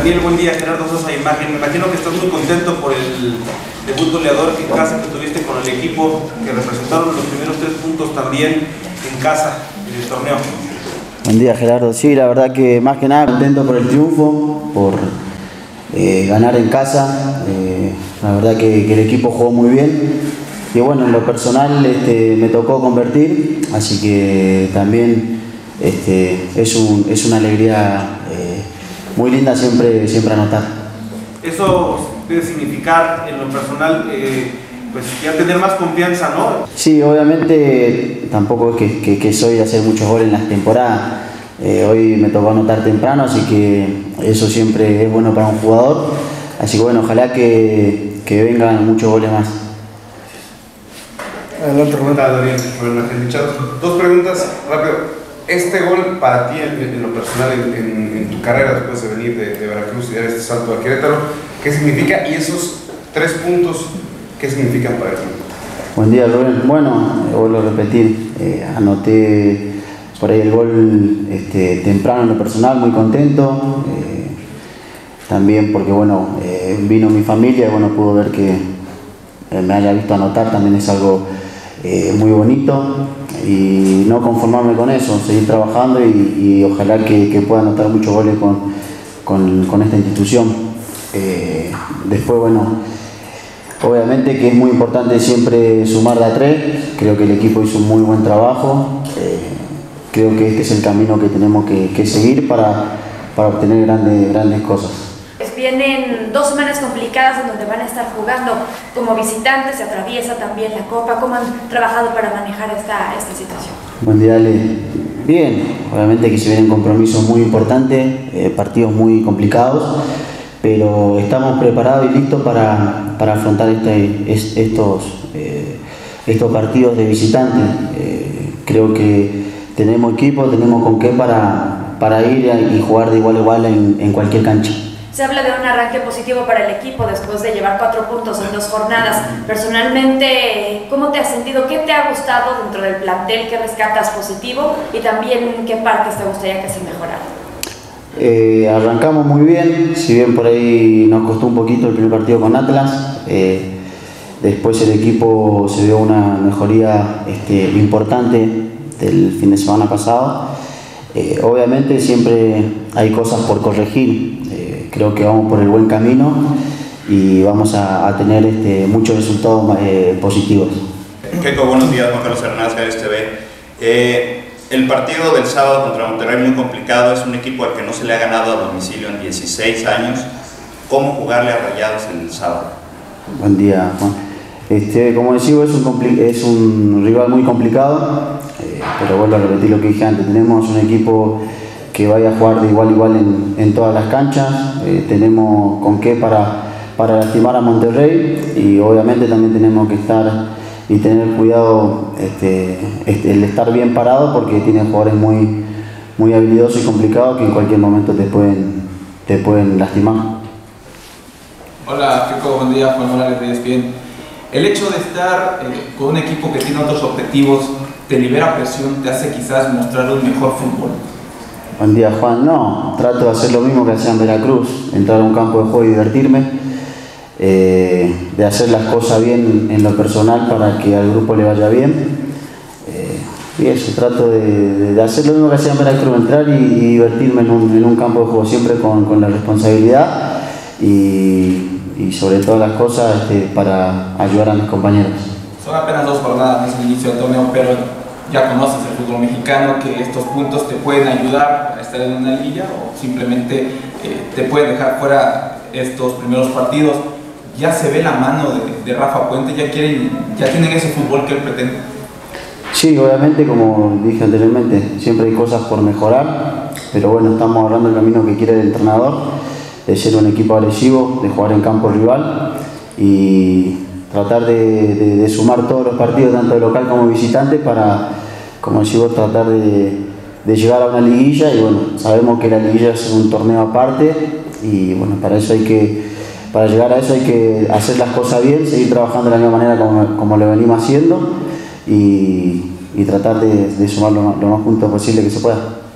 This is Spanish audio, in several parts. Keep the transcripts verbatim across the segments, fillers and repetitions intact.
Daniel, buen día. Gerardo Sosa, Imagen. Me imagino que estás muy contento por el debut goleador en casa que tuviste con el equipo, que representaron los primeros tres puntos también en casa en el torneo. Buen día, Gerardo. Sí, la verdad que más que nada contento por el triunfo, por eh, ganar en casa. Eh, la verdad que, que el equipo jugó muy bien. Y bueno, en lo personal este, me tocó convertir, así que también este, es, un, es una alegría eh, muy linda siempre, siempre anotar. Eso debe significar en lo personal eh, pues ya tener más confianza, ¿no? Sí, obviamente tampoco es que, que, que soy de hacer muchos goles en las temporadas. Eh, hoy me tocó anotar temprano, así que eso siempre es bueno para un jugador. Así que bueno, ojalá que, que vengan muchos goles más. Adelante, Daniel. Dos preguntas rápido. Este gol para ti, en, en lo personal, en, en, en tu carrera después de venir de, de Veracruz y dar este salto a Querétaro, ¿qué significa? Y esos tres puntos, ¿qué significan para ti? Buen día, Rubén. Bueno, vuelvo a repetir, eh, anoté por ahí el gol este, temprano en lo personal, muy contento. Eh, también porque bueno, eh, vino mi familia y bueno, pudo ver que eh, me haya visto anotar, también es algo eh, muy bonito. Y no conformarme con eso, seguir trabajando y, y ojalá que, que pueda anotar muchos goles con, con, con esta institución. Eh, después, bueno, obviamente que es muy importante siempre sumar de a tres. Creo que el equipo hizo un muy buen trabajo. Eh, creo que este es el camino que tenemos que, que seguir para, para obtener grandes, grandes cosas. Vienen dos semanas complicadas en donde van a estar jugando como visitantes, se atraviesa también la Copa. ¿Cómo han trabajado para manejar esta, esta situación? Buen día, Ale. Bien, obviamente que se vienen compromisos muy importantes, eh, partidos muy complicados, pero estamos preparados y listos para, para afrontar este, es, estos, eh, estos partidos de visitantes. Eh, creo que tenemos equipo, tenemos con qué para, para ir y jugar de igual a igual en, en cualquier cancha. Se habla de un arranque positivo para el equipo después de llevar cuatro puntos en dos jornadas. Personalmente, ¿cómo te has sentido? ¿Qué te ha gustado dentro del plantel? ¿Qué rescatas positivo? Y también, ¿qué partes te gustaría que se mejoraran? Eh, arrancamos muy bien, si bien por ahí nos costó un poquito el primer partido con Atlas. Eh, después el equipo se vio una mejoría este, importante del fin de semana pasado. Eh, obviamente siempre hay cosas por corregir. Creo que vamos por el buen camino y vamos a, a tener este, muchos resultados eh, positivos. Keiko, buenos días, Juan Carlos Hernández, Gales T V. Eh, el partido del sábado contra Monterrey muy complicado, es un equipo al que no se le ha ganado a domicilio en dieciséis años. ¿Cómo jugarle a Rayados el sábado? Buen día, Juan. Este, como decía, es un, es un rival muy complicado, eh, pero vuelvo a repetir lo que dije antes, tenemos un equipo que vaya a jugar de igual a igual en, en todas las canchas. Eh, tenemos con qué para, para lastimar a Monterrey y obviamente también tenemos que estar y tener cuidado este, este, el estar bien parado porque tienen jugadores muy, muy habilidosos y complicados que en cualquier momento te pueden, te pueden lastimar. Hola, Keiko, buen día, Juan Morales de E S P N. El hecho de estar eh, con un equipo que tiene otros objetivos te libera presión, te hace quizás mostrar un mejor fútbol. Buen día, Juan. No, trato de hacer lo mismo que hacía en Veracruz, entrar a un campo de juego y divertirme, eh, de hacer las cosas bien en lo personal para que al grupo le vaya bien. Eh, y eso, trato de, de, de hacer lo mismo que hacía en Veracruz, entrar y, y divertirme en un, en un campo de juego, siempre con, con la responsabilidad y, y sobre todas las cosas este, para ayudar a mis compañeros. Son apenas dos jornadas, no es el inicio del torneo, pero ya conoces el fútbol mexicano, que estos puntos te pueden ayudar a estar en una liga o simplemente eh, te pueden dejar fuera estos primeros partidos. Ya se ve la mano de, de Rafa Puente, ya, quieren, ya tienen ese fútbol que él pretende. Sí, obviamente, como dije anteriormente, siempre hay cosas por mejorar, pero bueno, estamos hablando del camino que quiere el entrenador, de ser un equipo agresivo, de jugar en campo rival y tratar de, de, de sumar todos los partidos, tanto de local como visitante, para, como decimos, tratar de, de llegar a una liguilla. Y bueno, sabemos que la liguilla es un torneo aparte y bueno, para eso hay que, para llegar a eso hay que hacer las cosas bien, seguir trabajando de la misma manera como, como lo venimos haciendo y, y tratar de, de sumar lo más, lo más puntos posible que se pueda.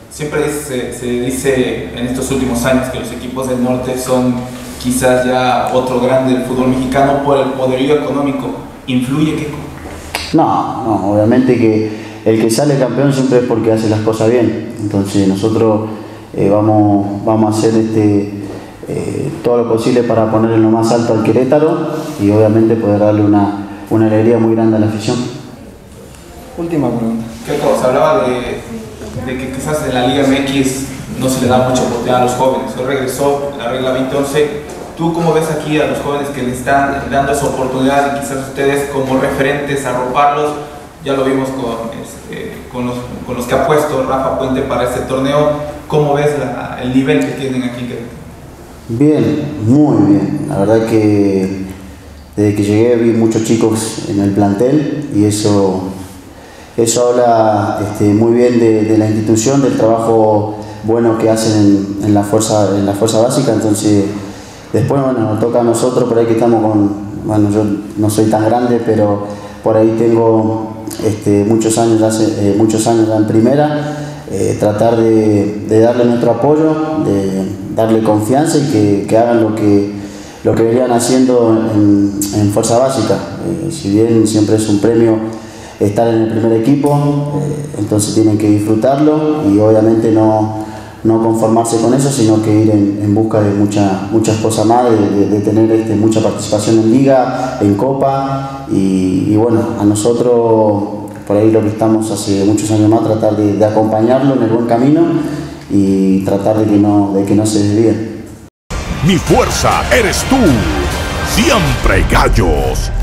siempre se, se dice en estos últimos años que los equipos del norte son quizás ya otro grande del fútbol mexicano por el poderío económico. ¿Influye, Keco? No, no, obviamente que el que sale campeón siempre es porque hace las cosas bien. Entonces nosotros eh, vamos, vamos a hacer este, eh, todo lo posible para ponerle lo más alto al Querétaro y obviamente poder darle una, una alegría muy grande a la afición. Última pregunta. Keco, se hablaba de, de que quizás en la Liga M X no se le da mucha oportunidad a los jóvenes. Hoy regresó la regla veinte once. ¿Tú cómo ves aquí a los jóvenes que le están dando esa oportunidad y quizás ustedes como referentes arroparlos? Ya lo vimos con, este, con, los, con los que ha puesto Rafa Puente para este torneo. ¿Cómo ves la, el nivel que tienen aquí? Bien, muy bien. La verdad que desde que llegué vi muchos chicos en el plantel y eso, eso habla este, muy bien de, de la institución, del trabajo bueno que hacen en, en, la, fuerza, en la fuerza básica. Entonces después, bueno, nos toca a nosotros, por ahí que estamos con, bueno, yo no soy tan grande, pero por ahí tengo este, muchos años, hace, eh, muchos años ya en primera, eh, tratar de, de darle nuestro apoyo, de darle confianza y que, que hagan lo que, lo que venían haciendo en, en fuerza básica. Eh, si bien siempre es un premio estar en el primer equipo, eh, entonces tienen que disfrutarlo y obviamente no no conformarse con eso, sino que ir en, en busca de mucha, muchas cosas más, de, de, de tener este, mucha participación en liga, en copa y, y bueno, a nosotros por ahí lo que estamos hace muchos años más, tratar de, de acompañarlo en el buen camino y tratar de que no, de que no se desvíe. Mi fuerza eres tú, siempre Gallos.